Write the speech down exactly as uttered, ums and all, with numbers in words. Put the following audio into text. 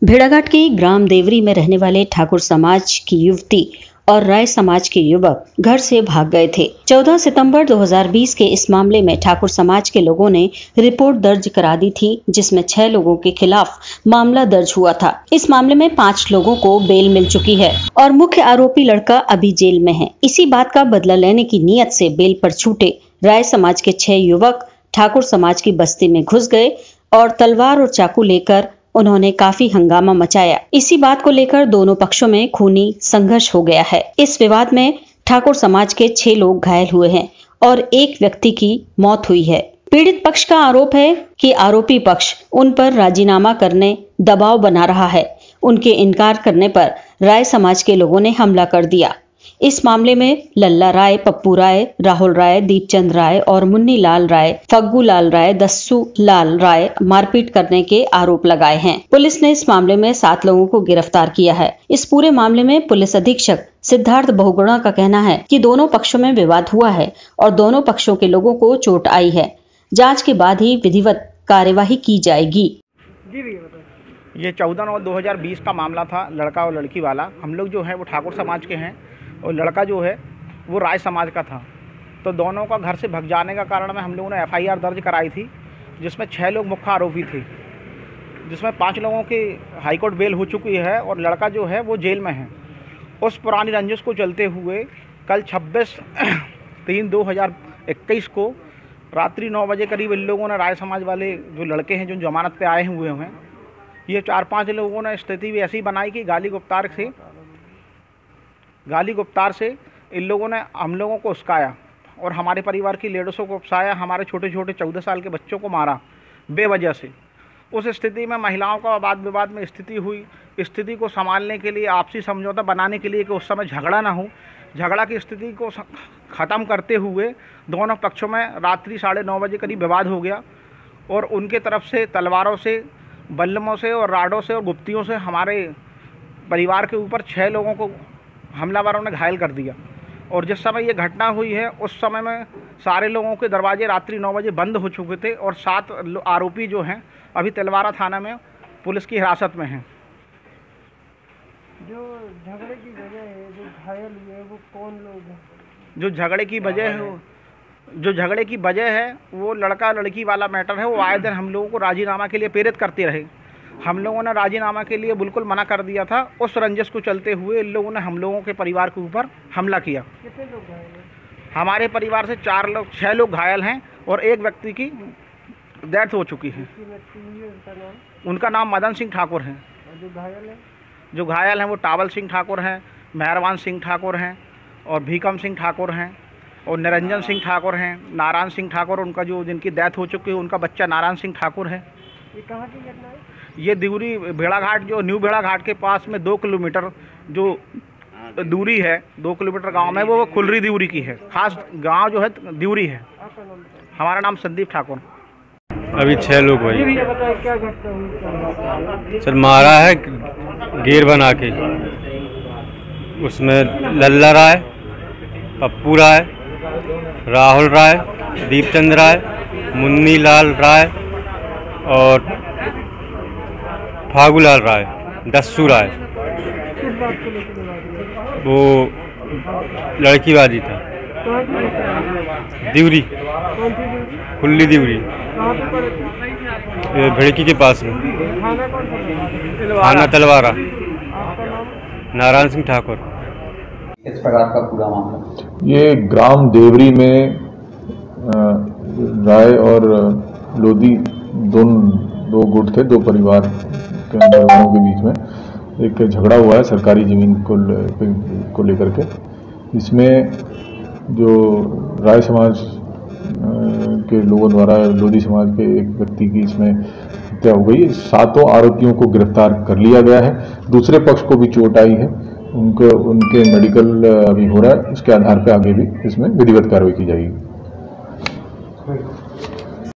भेड़ाघाट के ग्राम देवरी में रहने वाले ठाकुर समाज की युवती और राय समाज के युवक घर से भाग गए थे। चौदह सितंबर दो हज़ार बीस के इस मामले में ठाकुर समाज के लोगों ने रिपोर्ट दर्ज करा दी थी, जिसमें छह लोगों के खिलाफ मामला दर्ज हुआ था। इस मामले में पांच लोगों को बेल मिल चुकी है और मुख्य आरोपी लड़का अभी जेल में है। इसी बात का बदला लेने की नीयत से बेल पर छूटे राय समाज के छह युवक ठाकुर समाज की बस्ती में घुस गए और तलवार और चाकू लेकर उन्होंने काफी हंगामा मचाया। इसी बात को लेकर दोनों पक्षों में खूनी संघर्ष हो गया है। इस विवाद में ठाकुर समाज के छह लोग घायल हुए हैं और एक व्यक्ति की मौत हुई है। पीड़ित पक्ष का आरोप है कि आरोपी पक्ष उन पर राजीनामा करने दबाव बना रहा है। उनके इनकार करने पर राय समाज के लोगों ने हमला कर दिया। इस मामले में लल्ला राय, पप्पू राय, राहुल राय, दीपचंद राय और मुन्नी लाल राय, फग्गू लाल राय, दस्सू लाल राय मारपीट करने के आरोप लगाए हैं। पुलिस ने इस मामले में सात लोगों को गिरफ्तार किया है। इस पूरे मामले में पुलिस अधीक्षक सिद्धार्थ बहुगुणा का कहना है कि दोनों पक्षों में विवाद हुआ है और दोनों पक्षों के लोगों को चोट आई है। जाँच के बाद ही विधिवत कार्यवाही की जाएगी। ये चौदह नौ दो हज़ार बीस का मामला था, लड़का और लड़की वाला। हम लोग जो है वो ठाकुर समाज के हैं और लड़का जो है वो राय समाज का था। तो दोनों का घर से भग जाने का कारण में हम लोगों ने एफ आई आर दर्ज कराई थी, जिसमें छः लोग मुख्य आरोपी थे, जिसमें पाँच लोगों की हाईकोर्ट बेल हो चुकी है और लड़का जो है वो जेल में है। उस पुरानी रंजिश को चलते हुए कल छब्बीस तीन दो हज़ार इक्कीस को रात्रि नौ बजे करीब इन लोगों ने, राय समाज वाले जो लड़के हैं जो जमानत पे आए हुए हैं, ये चार पांच लोगों ने स्थिति भी ऐसी बनाई कि गाली गुप्तार से गाली गुप्तार से इन लोगों ने हम लोगों को उस्काया और हमारे परिवार की लेडीज़ों को उकसाया, हमारे छोटे छोटे चौदह साल के बच्चों को मारा बेवजह से। उस स्थिति में महिलाओं का वाद विवाद में स्थिति हुई। स्थिति को संभालने के लिए, आपसी समझौता बनाने के लिए कि उस समय झगड़ा ना हो, झगड़ा की स्थिति को ख़त्म करते हुए दोनों पक्षों में रात्रि साढ़े नौ बजे करीब विवाद हो गया और उनके तरफ से तलवारों से, बल्लमों से और राडों से और गुप्तियों से हमारे परिवार के ऊपर छः लोगों को हमलावरों ने घायल कर दिया। और जिस समय ये घटना हुई है उस समय में सारे लोगों के दरवाजे रात्रि नौ बजे बंद हो चुके थे और सात आरोपी जो हैं अभी तिलवारा थाना में पुलिस की हिरासत में हैं। जो झगड़े की वजह है, जो घायल हुए वो कौन लोग हैं? जो झगड़े की वजह है जो झगड़े की वजह है वो लड़का लड़की वाला मैटर है। वो आए दिन हम लोगों को राजीनामा के लिए प्रेरित करते रहे। हम लोगों ने राजीनामा के लिए बिल्कुल मना कर दिया था। उस रंजिश को चलते हुए इन लोगों ने हम लोगों के परिवार के ऊपर हमला किया। कितने लोग घायल हैं? हमारे परिवार से चार लोग छः लोग घायल हैं और एक व्यक्ति की डेथ हो चुकी है। उनका नाम उनका नाम मदन सिंह ठाकुर है। और जो घायल है जो घायल हैं वो टावल सिंह ठाकुर हैं, मेहरबान सिंह ठाकुर हैं और भीकम सिंह ठाकुर हैं और निरंजन सिंह ठाकुर हैं। नारायण सिंह ठाकुर, उनका जो जिनकी डेथ हो चुकी है, उनका बच्चा नारायण सिंह ठाकुर है। ये कहाँ की घटना है? ये दिवरी भेड़ाघाट, जो न्यू भेड़ाघाट के पास में दो किलोमीटर जो दूरी है, दो किलोमीटर गांव में, वो खुलरी दिवरी की है। खास गांव जो है दिवरी है। आपका नाम बताइए। हमारा नाम संदीप ठाकुर। अभी छह लोग भाई ये बताइए क्या घटना हुई? सर मारा है घेर बना के, उसमें लल्ला राय, पप्पू राय, राहुल राय, दीपचंद राय, मुन्नी लाल राय और फागूलाल राय, दस्सू राय। किस बात को लेकर विवाद हुआ? वो लड़कीबाजी था। कहाँ की घटना है? दिवरी, कौन सी ड्यूटी? खुल्ली दिवरी, कहाँ पे पड़े थे? ये भेड़की के पास में। थाना कौन सा? थाना तलवारा। आपका नाम? नारायण सिंह ठाकुर। इस प्रकार का पूरा मामला ये ग्राम देवरी में राय और लोधी दोनों दो गुट थे, दो परिवार के परिवारों के बीच में एक झगड़ा हुआ है सरकारी ज़मीन को को लेकर के। इसमें जो राय समाज के लोगों द्वारा लोधी समाज के एक व्यक्ति की इसमें हत्या हो गई। सातों आरोपियों को गिरफ्तार कर लिया गया है। दूसरे पक्ष को भी चोट आई है, उनको उनके मेडिकल अभी हो रहा है। इसके आधार पर आगे भी इसमें विधिवत कार्रवाई की जाएगी।